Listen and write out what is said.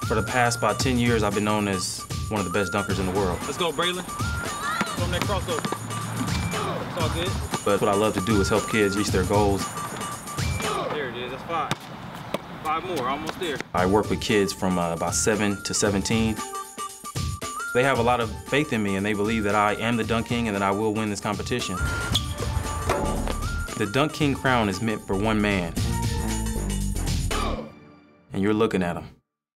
For the past about 10 years, I've been known as one of the best dunkers in the world. Let's go, Braylon. From that crossover. It's all good. But what I love to do is help kids reach their goals. There it is, that's 5. 5 more, almost there. I work with kids from about 7 to 17. They have a lot of faith in me, and they believe that I am the Dunk King and that I will win this competition. The Dunk King crown is meant for one man, and you're looking at him.